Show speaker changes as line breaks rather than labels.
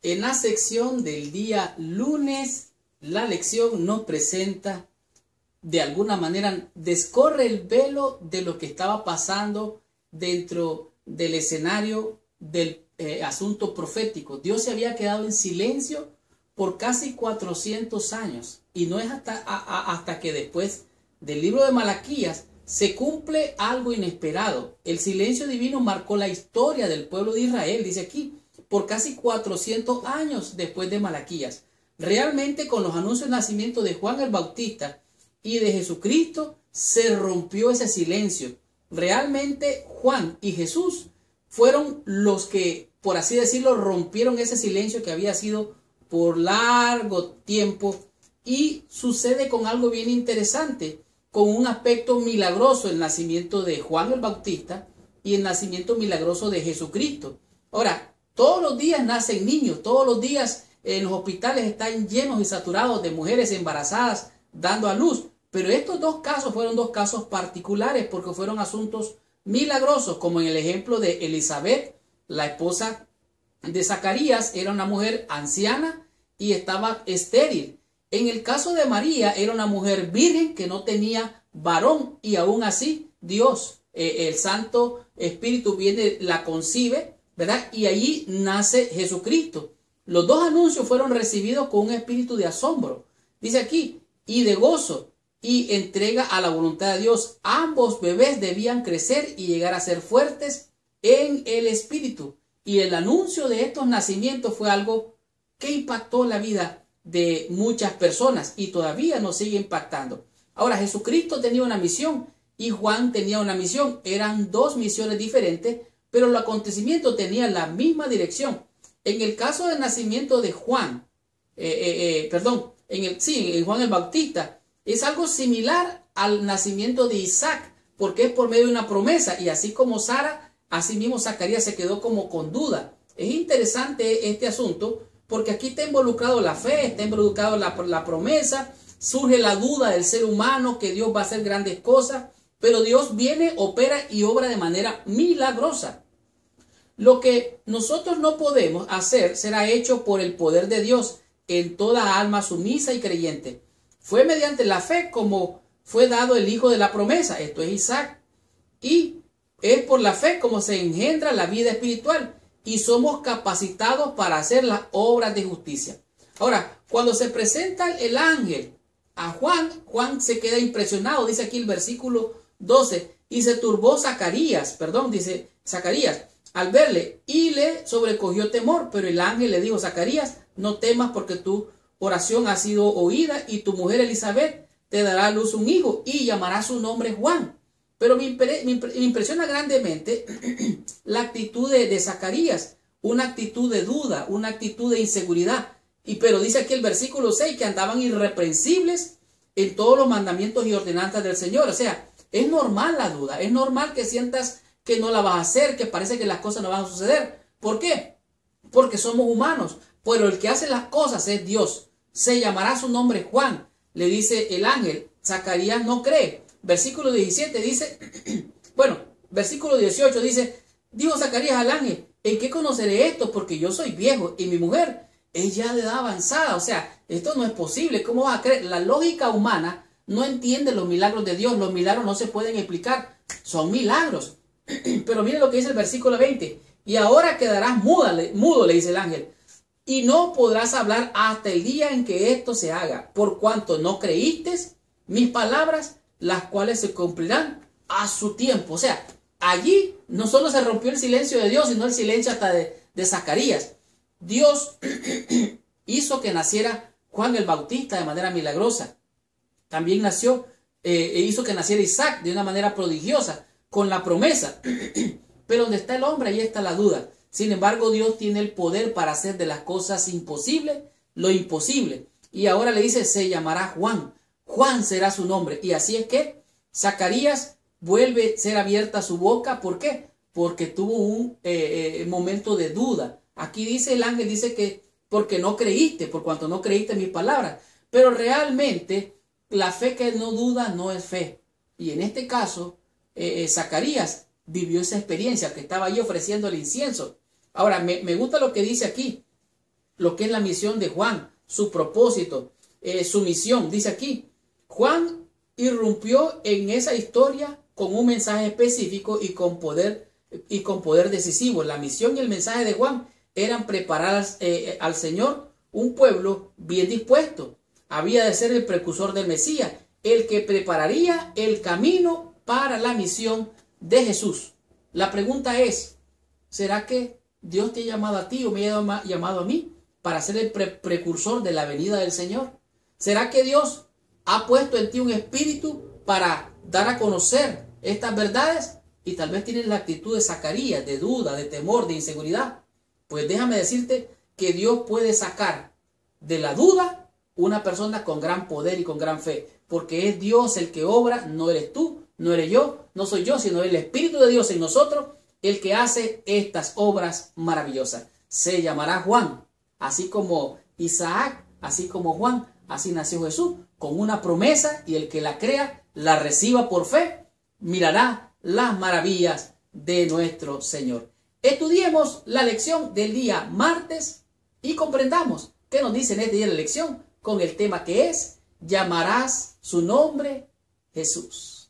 En la sección del día lunes, la lección nos presenta, de alguna manera, descorre el velo de lo que estaba pasando dentro del escenario del asunto profético. Dios se había quedado en silencio por casi 400 años. Y no es hasta que después del libro de Malaquías se cumple algo inesperado. El silencio divino marcó la historia del pueblo de Israel, dice aquí, por casi 400 años después de Malaquías. Realmente, con los anuncios de nacimiento de Juan el Bautista y de Jesucristo, se rompió ese silencio. Realmente Juan y Jesús fueron los que, por así decirlo, rompieron ese silencio que había sido por largo tiempo. Y sucede con algo bien interesante, con un aspecto milagroso, el nacimiento de Juan el Bautista y el nacimiento milagroso de Jesucristo. Ahora, todos los días nacen niños, todos los días los hospitales están llenos y saturados de mujeres embarazadas dando a luz. Pero estos dos casos fueron dos casos particulares porque fueron asuntos milagrosos, como en el ejemplo de Elizabeth, la esposa de Zacarías, era una mujer anciana y estaba estéril. En el caso de María, era una mujer virgen que no tenía varón y aún así Dios, el Santo Espíritu viene, la concibe, ¿verdad? Y allí nace Jesucristo. Los dos anuncios fueron recibidos con un espíritu de asombro. Dice aquí, y de gozo y entrega a la voluntad de Dios. Ambos bebés debían crecer y llegar a ser fuertes en el espíritu. Y el anuncio de estos nacimientos fue algo que impactó la vida de muchas personas y todavía nos sigue impactando. Ahora, Jesucristo tenía una misión y Juan tenía una misión. Eran dos misiones diferentes, pero los acontecimientos tenían la misma dirección. En el caso del nacimiento de Juan, en Juan el Bautista, es algo similar al nacimiento de Isaac, porque es por medio de una promesa, y así como Sara, así mismo Zacarías se quedó como con duda. Es interesante este asunto, porque aquí está involucrado la fe, está involucrado la promesa, surge la duda del ser humano que Dios va a hacer grandes cosas, pero Dios viene, opera y obra de manera milagrosa. Lo que nosotros no podemos hacer será hecho por el poder de Dios en toda alma sumisa y creyente. Fue mediante la fe como fue dado el hijo de la promesa, esto es Isaac, y es por la fe como se engendra la vida espiritual y somos capacitados para hacer las obras de justicia. Ahora, cuando se presenta el ángel a Juan, Juan se queda impresionado, dice aquí el versículo 12, y se turbó Zacarías al verle y le sobrecogió temor, pero el ángel le dijo: Zacarías, no temas porque tu oración ha sido oída y tu mujer Elizabeth te dará a luz un hijo y llamará su nombre Juan. Pero me impresiona grandemente la actitud de Zacarías, una actitud de duda, una actitud de inseguridad. Pero dice aquí el versículo 6 que andaban irreprensibles en todos los mandamientos y ordenanzas del Señor. O sea, es normal la duda, es normal que sientas que no la vas a hacer, que parece que las cosas no van a suceder. ¿Por qué? Porque somos humanos, pero el que hace las cosas es Dios. Se llamará su nombre Juan, le dice el ángel. Zacarías no cree. Versículo 17 dice, versículo 18 dice, dijo Zacarías al ángel: ¿en qué conoceré esto? Porque yo soy viejo y mi mujer es ya de edad avanzada. O sea, esto no es posible. ¿Cómo vas a creer? La lógica humana no entiende los milagros de Dios. Los milagros no se pueden explicar. Son milagros. Pero mire lo que dice el versículo 20. Y ahora quedarás mudo, le dice el ángel, y no podrás hablar hasta el día en que esto se haga, por cuanto no creíste mis palabras, las cuales se cumplirán a su tiempo. O sea, allí no solo se rompió el silencio de Dios, sino el silencio hasta de Zacarías. Dios hizo que naciera Juan el Bautista de manera milagrosa. También hizo que naciera Isaac de una manera prodigiosa, con la promesa. Pero donde está el hombre, ahí está la duda. Sin embargo, Dios tiene el poder para hacer de las cosas imposibles lo imposible. Y ahora le dice: se llamará Juan. Juan será su nombre. Y así es que Zacarías vuelve a ser abierta su boca. ¿Por qué? Porque tuvo un momento de duda. Aquí dice el ángel, dice que porque no creíste, por cuanto no creíste mis palabras. Pero realmente la fe que no duda no es fe. Y en este caso, Zacarías vivió esa experiencia, que estaba ahí ofreciendo el incienso. Ahora, me gusta lo que dice aquí. lo que es la misión de Juan, su propósito, su misión. Dice aquí, Juan irrumpió en esa historia con un mensaje específico y con poder decisivo. La misión y el mensaje de Juan eran preparar al Señor un pueblo bien dispuesto. Había de ser el precursor del Mesías, el que prepararía el camino para la misión de Jesús. La pregunta es, ¿será que Dios te ha llamado a ti o me ha llamado a mí para ser el precursor de la venida del Señor? ¿Será que Dios ha puesto en ti un espíritu para dar a conocer estas verdades? Y tal vez tienes la actitud de Zacarías, de duda, de temor, de inseguridad. Pues déjame decirte que Dios puede sacar de la duda una persona con gran poder y con gran fe. Porque es Dios el que obra, no eres tú, no eres yo, no soy yo, sino el Espíritu de Dios en nosotros, el que hace estas obras maravillosas. Se llamará Juan, así como Isaac, así como Juan, así nació Jesús, con una promesa, y el que la crea, la reciba por fe, mirará las maravillas de nuestro Señor. Estudiemos la lección del día martes y comprendamos qué nos dice en este día la lección con el tema que es: llamarás su nombre Jesús.